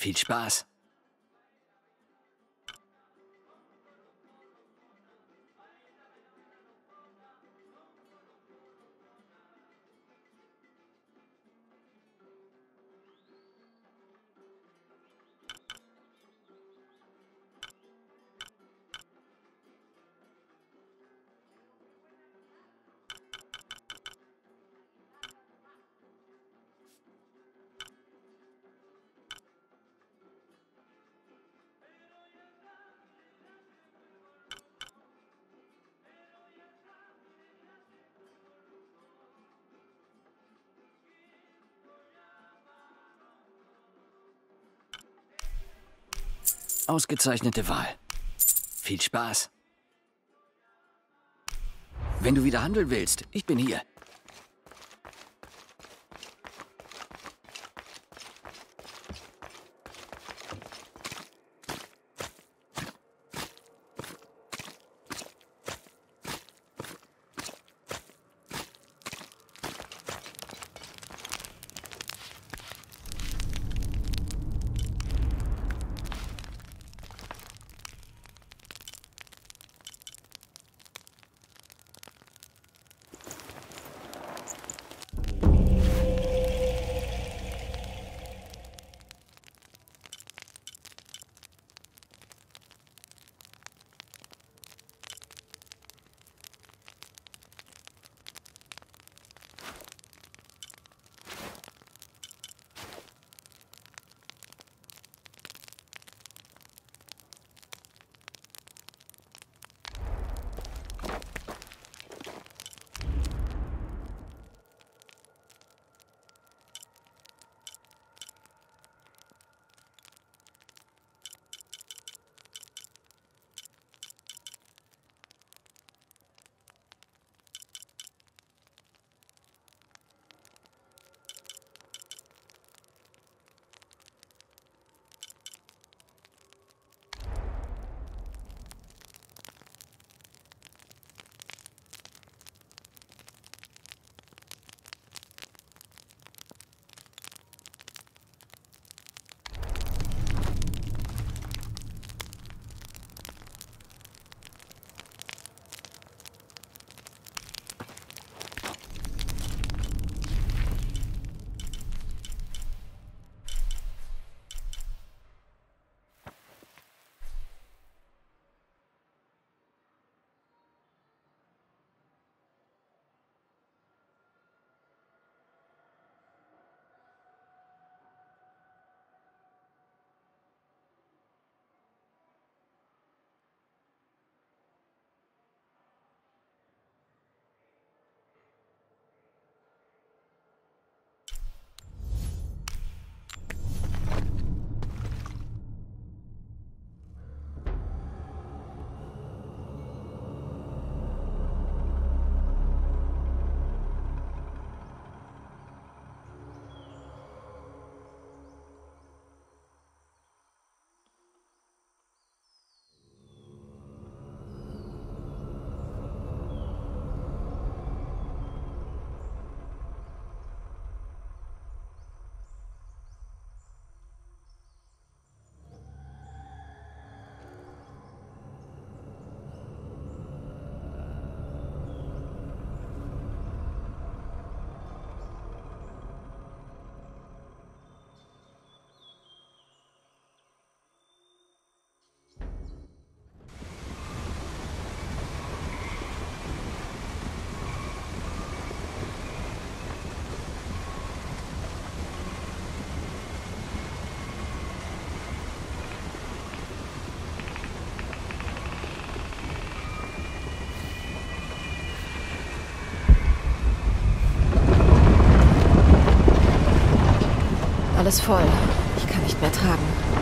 Viel Spaß! Ausgezeichnete Wahl. Viel Spaß. Wenn du wieder handeln willst, ich bin hier. Alles voll. Ich kann nicht mehr tragen.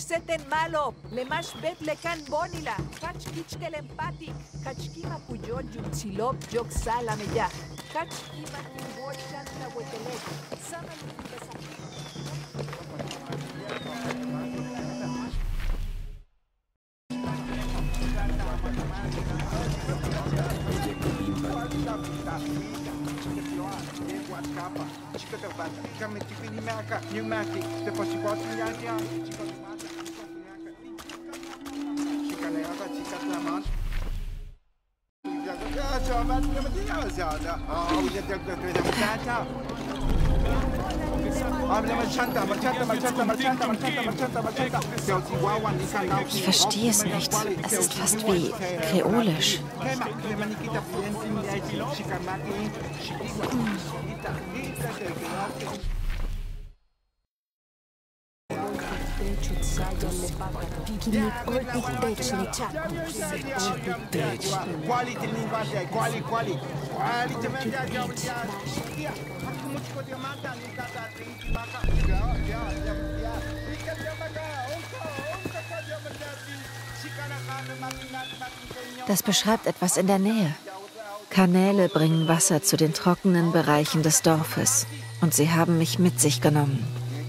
seten malo, le mash bet le kan bonila, kach kichkel empati, kach kima puyo yutsilop yok salameya, kach kima kimbol chanta wetelek, sama Ich verstehe es nicht. Es ist fast wie kreolisch. Das beschreibt etwas in der Nähe. Kanäle bringen Wasser zu den trockenen Bereichen des Dorfes. Und sie haben mich mit sich genommen.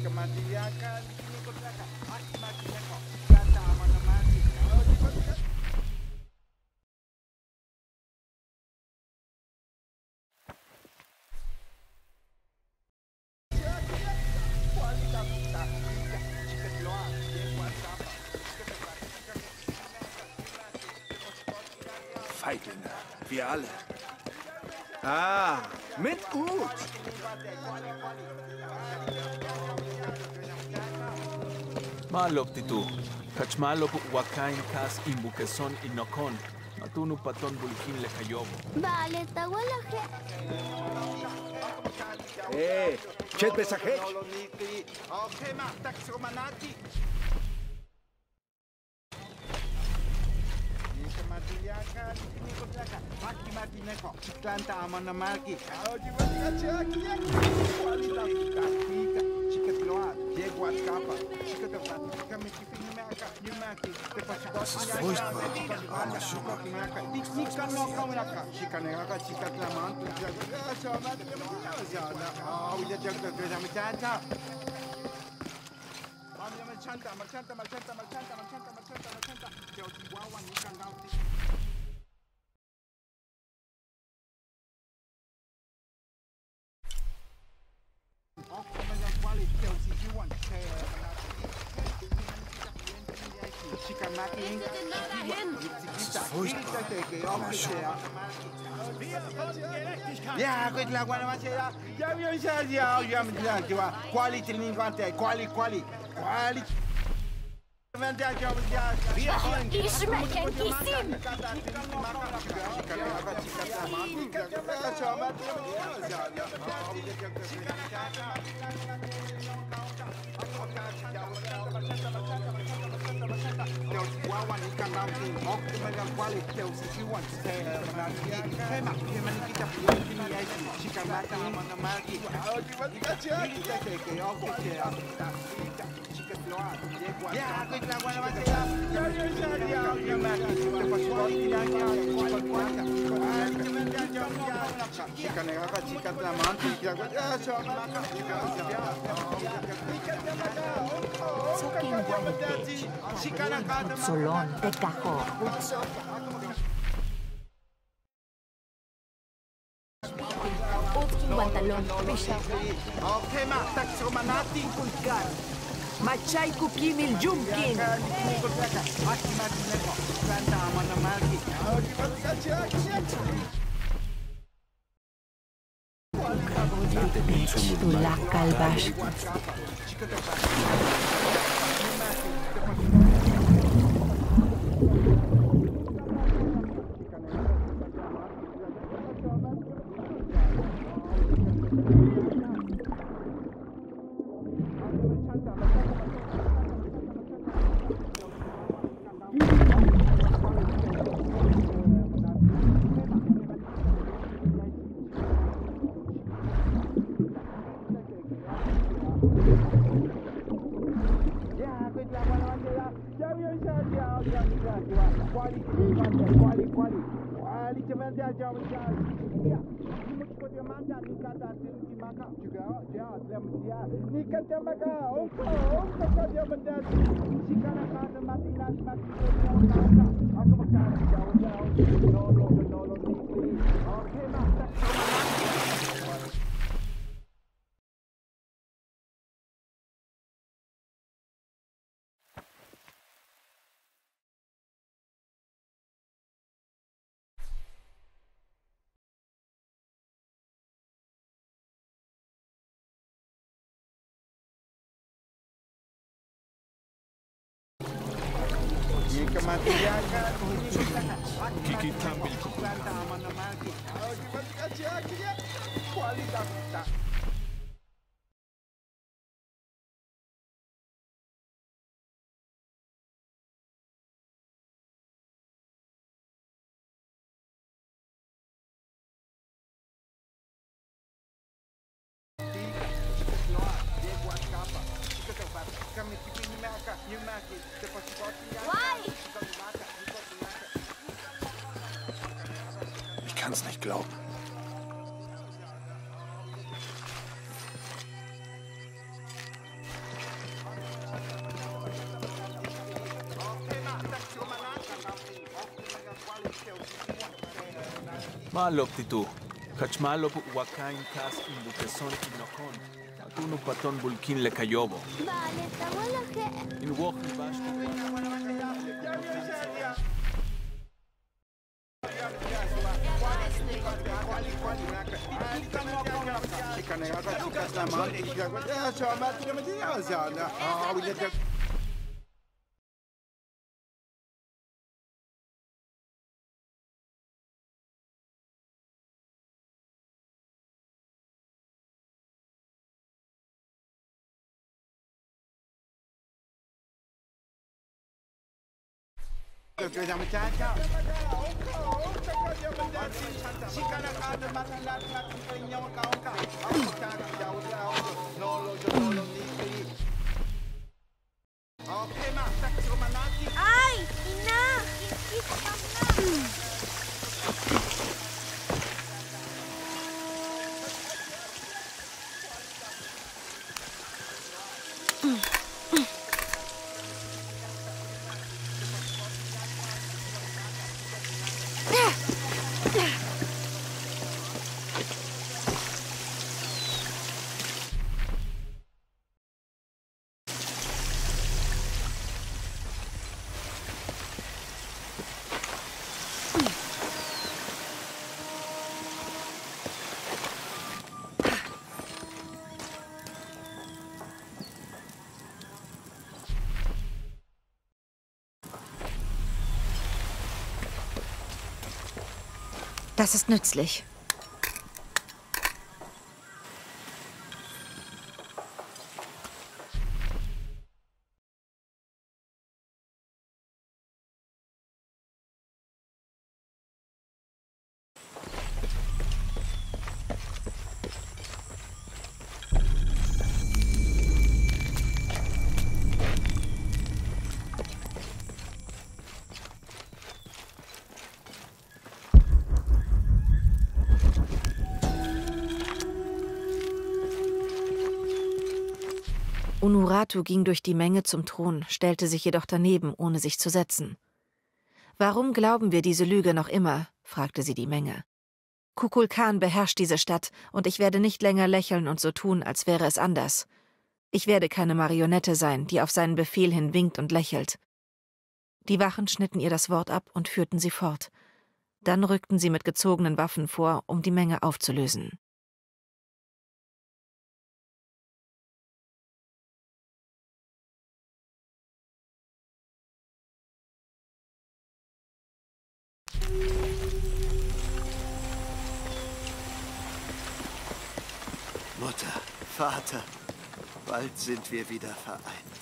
Feiglinge, wir alle. Ah, mit Ut. Malop titu. Kachmalop wakain kas imbukeson inokon. Atunu paton bulkin le kayobo. Vale, tawalaje. Chet besakech. Das ist furchtbar. Armer Schummer. Das ist furchtbar. Armer Schummer. Ja, gut, la guarda, ma c'è ya vi sa ya ya quality l'invante, quali. Die schmecken Kisim. Solón, te cajó. Pantalón, Machay Kukimil Jumkin. Tulak Kalbash. Kikitambil ko. Ich kann's nicht glauben. Malop titu. Kachmalop wakain kas imbukeson inokon. Matunu paton bulkin le kayobo. Vale, tahuala je. In woki bashko. ¡Ay! ¡Ina! Das ist nützlich. Unuratu ging durch die Menge zum Thron, stellte sich jedoch daneben, ohne sich zu setzen. »Warum glauben wir diese Lüge noch immer?« fragte sie die Menge. »Kukulkan beherrscht diese Stadt, und ich werde nicht länger lächeln und so tun, als wäre es anders. Ich werde keine Marionette sein, die auf seinen Befehl hin winkt und lächelt.« Die Wachen schnitten ihr das Wort ab und führten sie fort. Dann rückten sie mit gezogenen Waffen vor, um die Menge aufzulösen. Mutter, Vater, bald sind wir wieder vereint.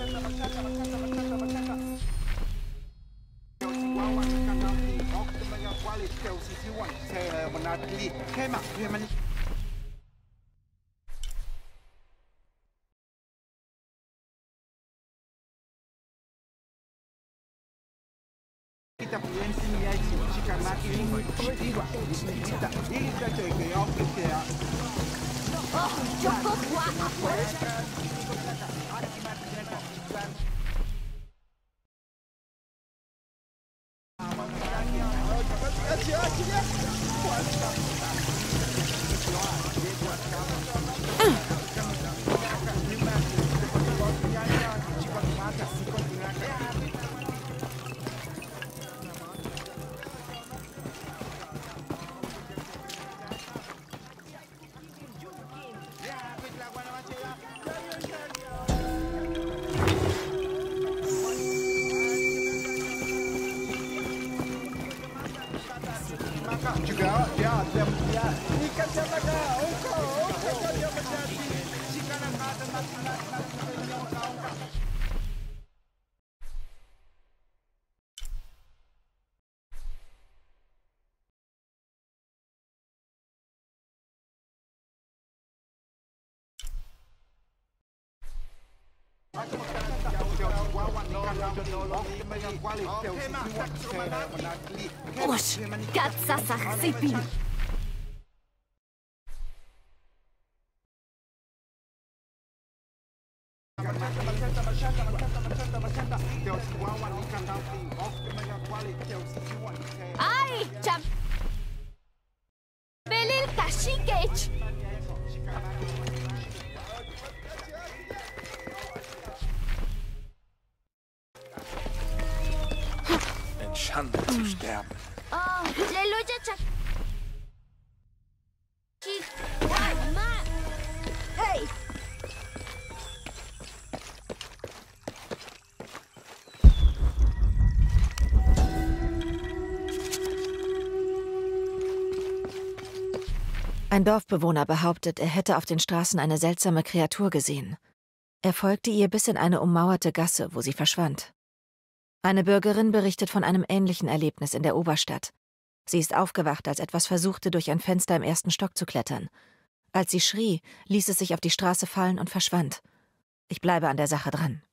Osh, katsasach sipin. Ai, cham. Belil kashikech. In Schande zu sterben. Oh, Leluja chak. Ma. Hey. Ein Dorfbewohner behauptet, er hätte auf den Straßen eine seltsame Kreatur gesehen. Er folgte ihr bis in eine ummauerte Gasse, wo sie verschwand. Eine Bürgerin berichtet von einem ähnlichen Erlebnis in der Oberstadt. Sie ist aufgewacht, als etwas versuchte, durch ein Fenster im 1. Stock zu klettern. Als sie schrie, ließ es sich auf die Straße fallen und verschwand. Ich bleibe an der Sache dran.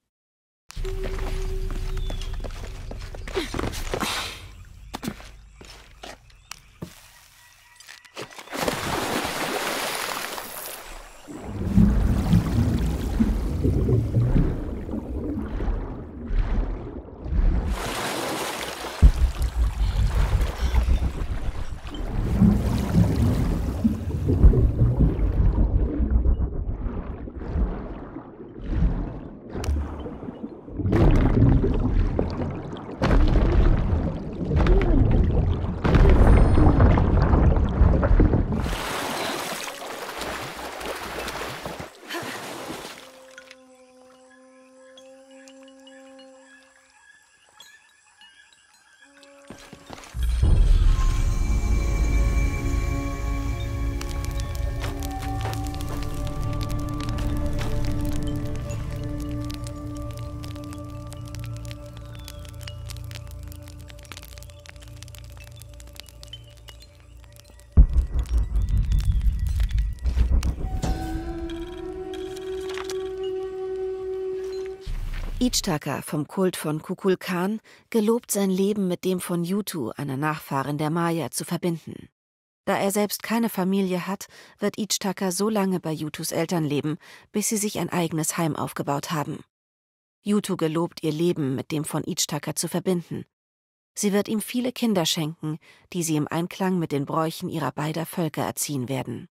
Ichthaka vom Kult von Kukulkan gelobt sein Leben mit dem von Yutu, einer Nachfahrin der Maya, zu verbinden. Da er selbst keine Familie hat, wird Ichthaka so lange bei Yutus Eltern leben, bis sie sich ein eigenes Heim aufgebaut haben. Yutu gelobt, ihr Leben mit dem von Ichthaka zu verbinden. Sie wird ihm viele Kinder schenken, die sie im Einklang mit den Bräuchen ihrer beider Völker erziehen werden.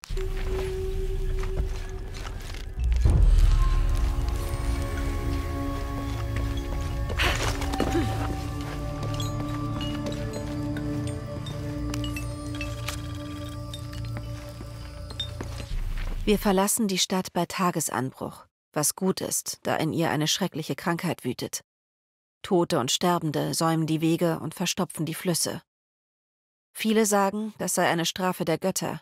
Wir verlassen die Stadt bei Tagesanbruch, was gut ist, da in ihr eine schreckliche Krankheit wütet. Tote und Sterbende säumen die Wege und verstopfen die Flüsse. Viele sagen, das sei eine Strafe der Götter.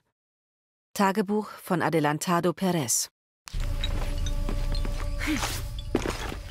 Tagebuch von Adelantado Perez.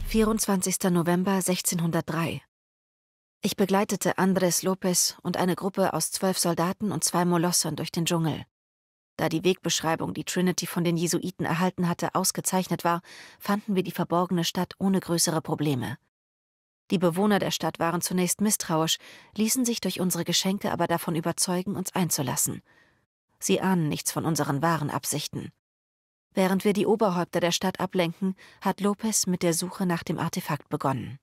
24. November 1603. Ich begleitete Andrés López und eine Gruppe aus 12 Soldaten und 2 Molossern durch den Dschungel. Da die Wegbeschreibung, die Trinity von den Jesuiten erhalten hatte, ausgezeichnet war, fanden wir die verborgene Stadt ohne größere Probleme. Die Bewohner der Stadt waren zunächst misstrauisch, ließen sich durch unsere Geschenke aber davon überzeugen, uns einzulassen. Sie ahnen nichts von unseren wahren Absichten. Während wir die Oberhäupter der Stadt ablenken, hat López mit der Suche nach dem Artefakt begonnen.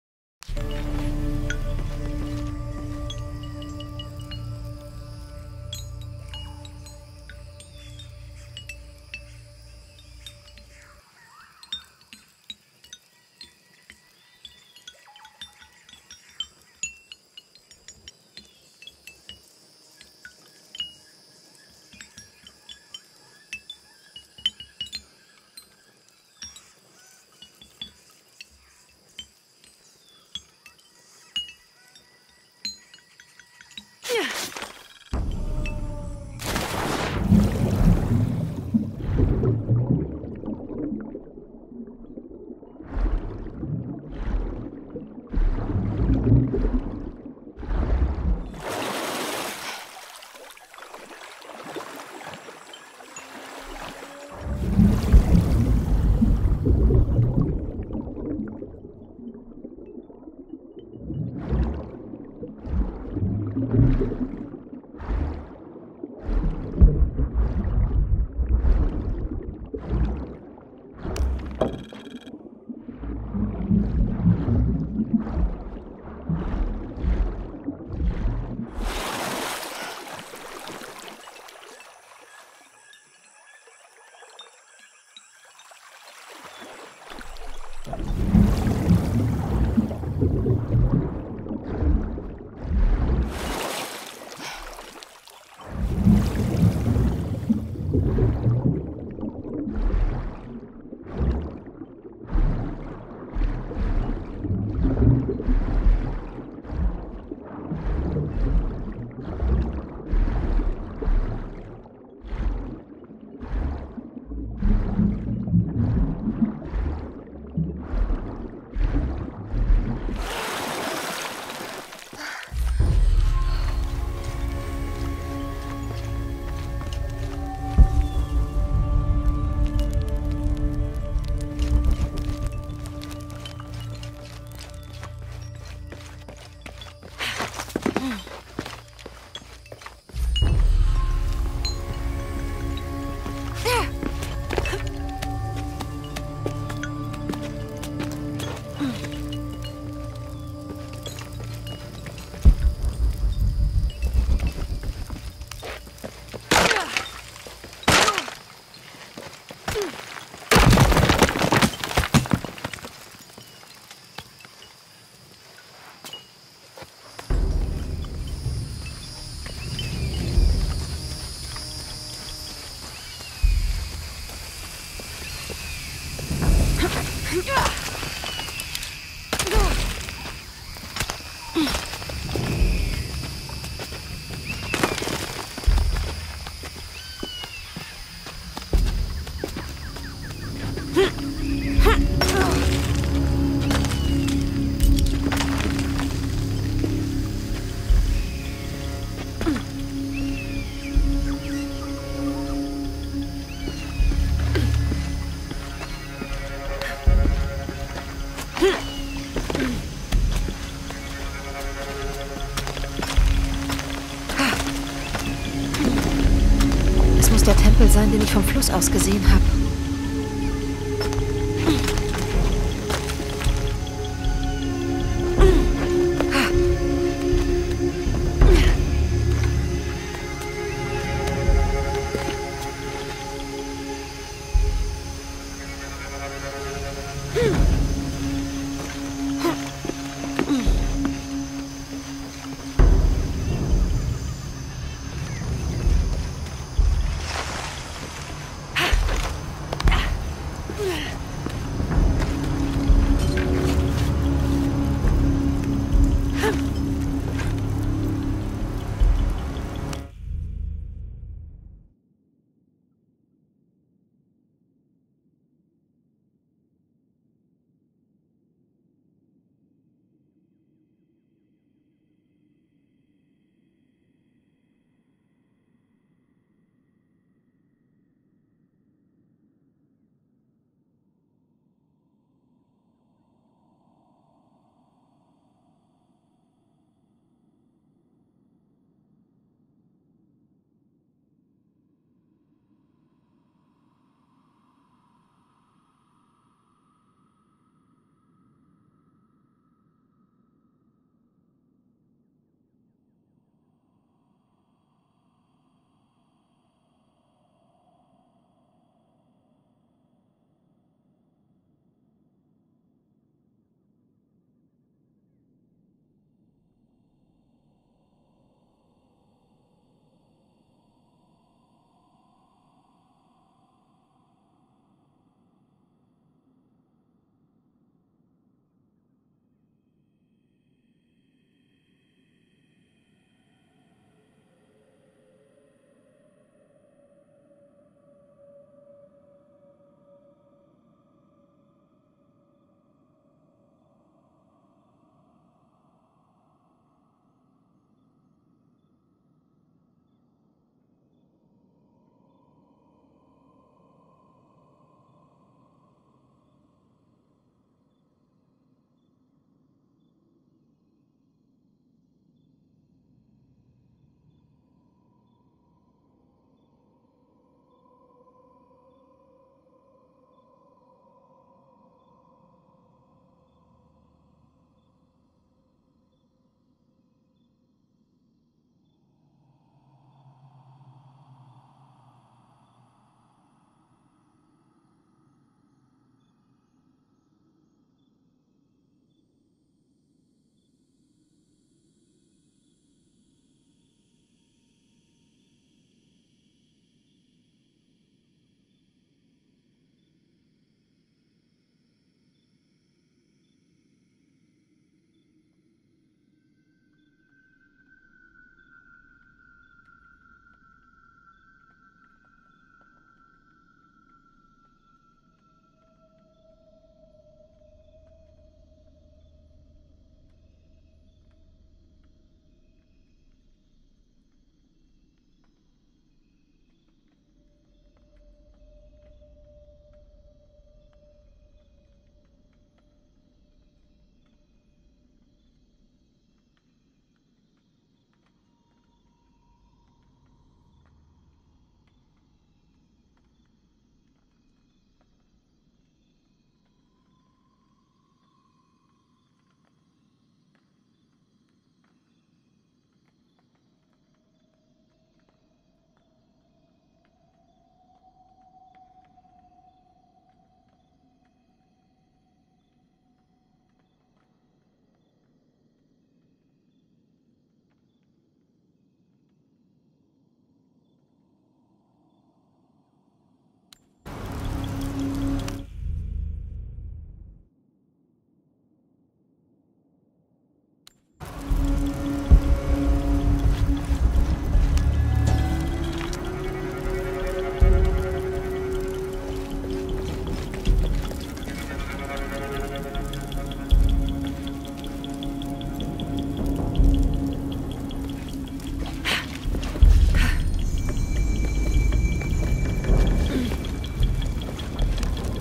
Der Tempel sein, den ich vom Fluss aus gesehen habe.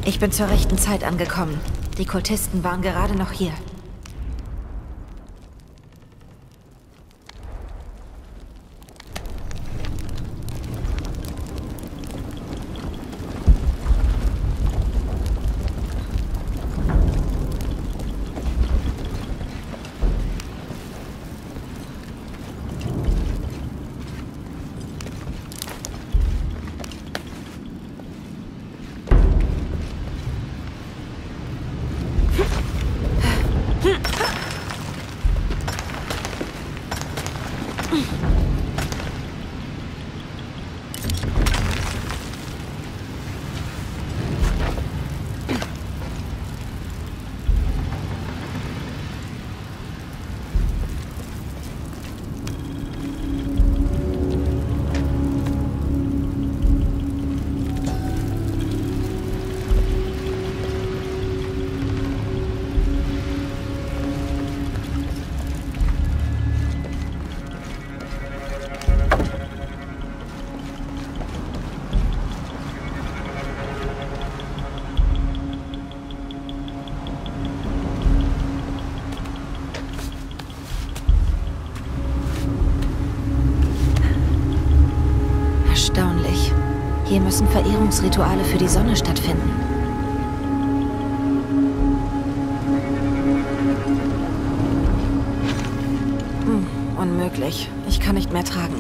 Ich bin zur rechten Zeit angekommen. Die Kultisten waren gerade noch hier. Erstaunlich. Hier müssen Verehrungsrituale für die Sonne stattfinden. Unmöglich. Ich kann nicht mehr tragen.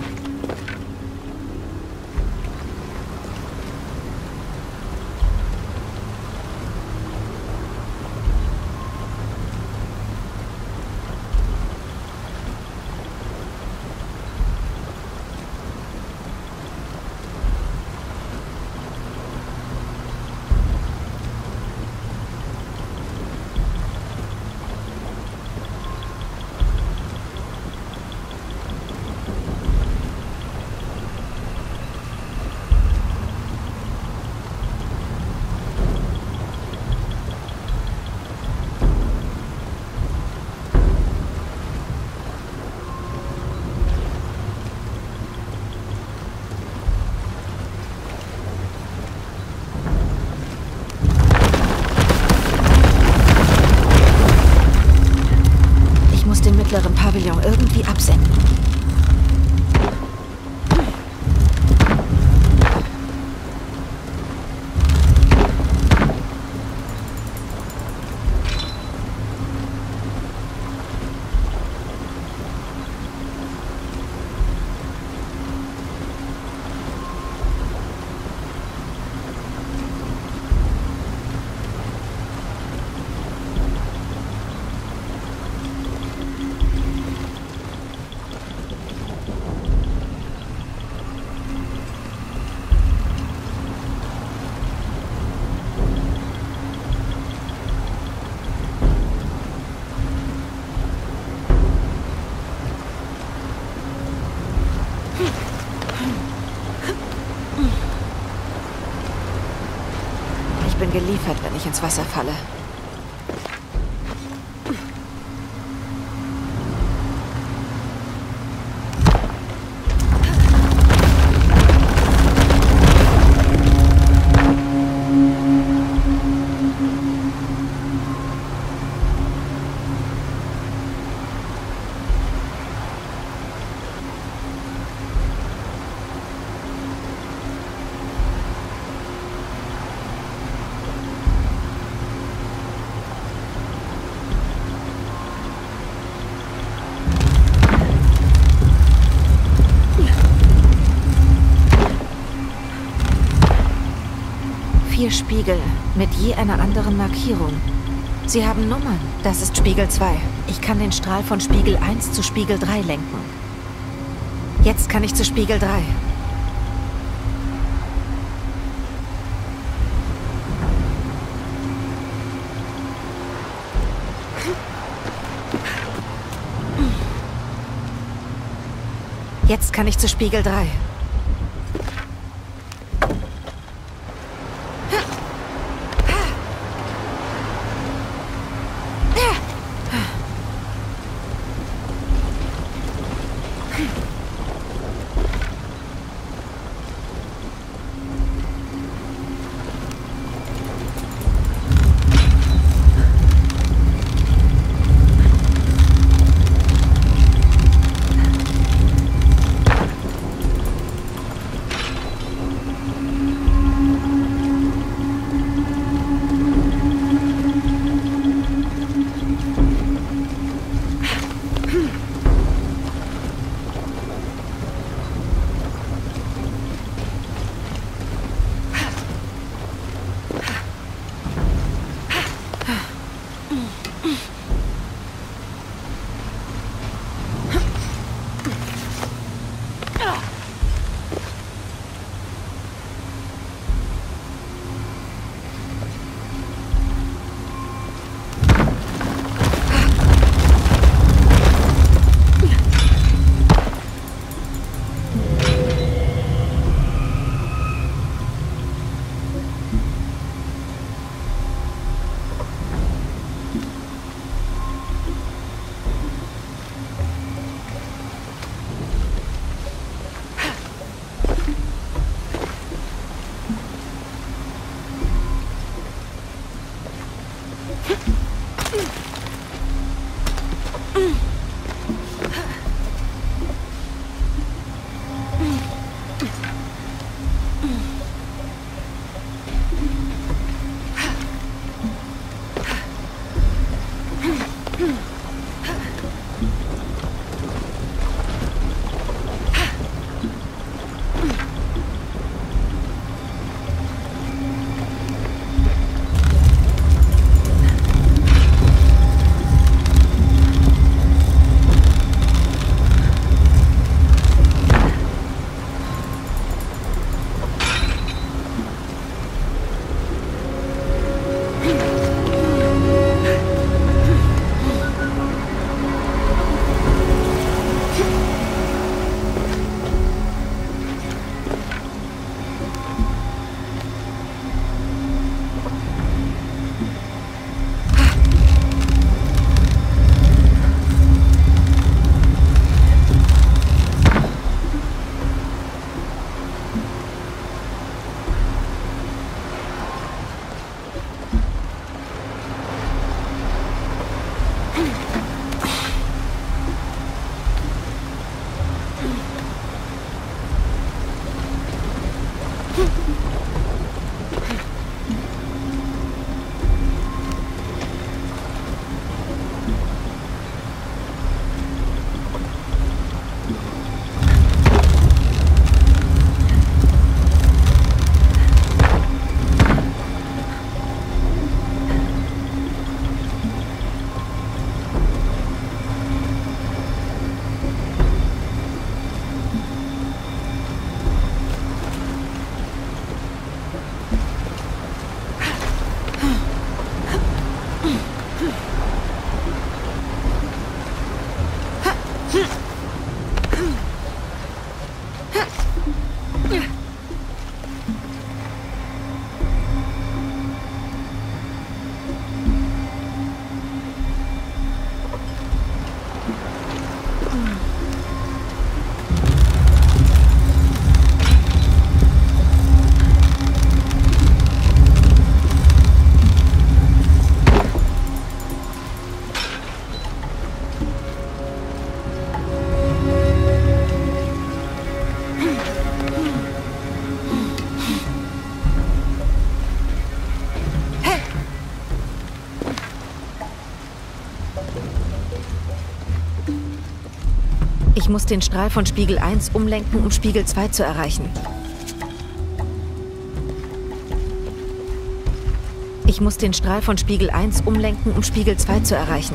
Den mittleren Pavillon irgendwie absenken. Ich bin geliefert, wenn ich ins Wasser falle. Vier Spiegel mit je einer anderen Markierung. Sie haben Nummern. Das ist Spiegel 2. Ich kann den Strahl von Spiegel 1 zu Spiegel 3 lenken. Jetzt kann ich zu Spiegel 3. Jetzt kann ich zu Spiegel 3. Ich muss den Strahl von Spiegel 1 umlenken, um Spiegel 2 zu erreichen. Ich muss den Strahl von Spiegel 1 umlenken, um Spiegel 2 zu erreichen.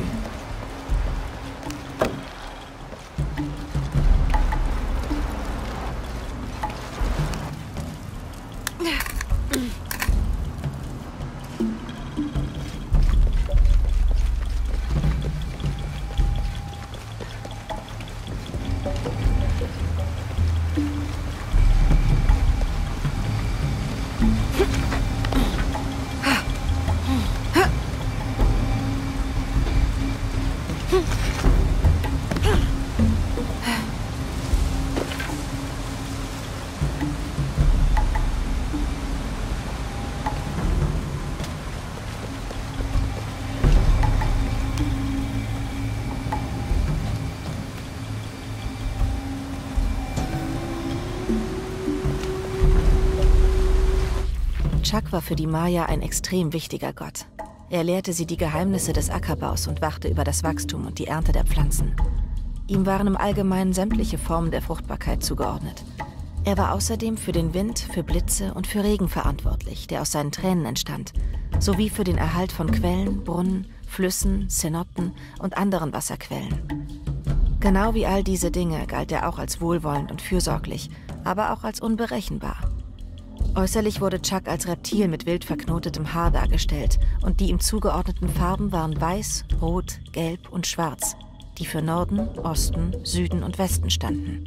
Chak war für die Maya ein extrem wichtiger Gott. Er lehrte sie die Geheimnisse des Ackerbaus und wachte über das Wachstum und die Ernte der Pflanzen. Ihm waren im Allgemeinen sämtliche Formen der Fruchtbarkeit zugeordnet. Er war außerdem für den Wind, für Blitze und für Regen verantwortlich, der aus seinen Tränen entstand, sowie für den Erhalt von Quellen, Brunnen, Flüssen, Zenoten und anderen Wasserquellen. Genau wie all diese Dinge galt er auch als wohlwollend und fürsorglich, aber auch als unberechenbar. Äußerlich wurde Chak als Reptil mit wild verknotetem Haar dargestellt und die ihm zugeordneten Farben waren Weiß, Rot, Gelb und Schwarz, die für Norden, Osten, Süden und Westen standen.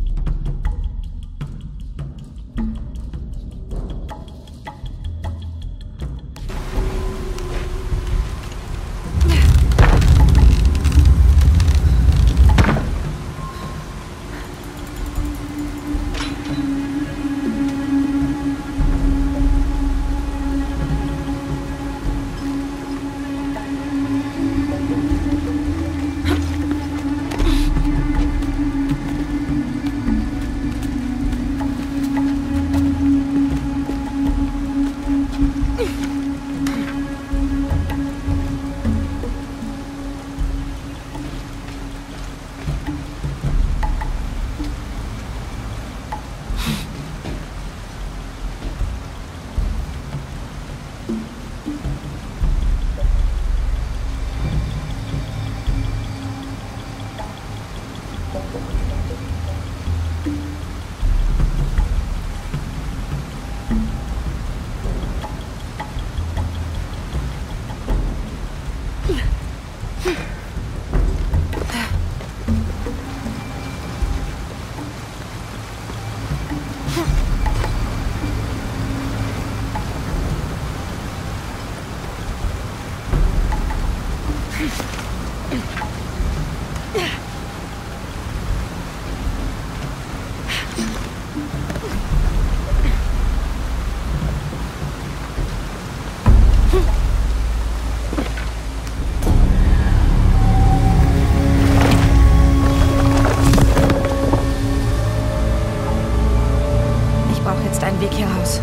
Weg hier raus.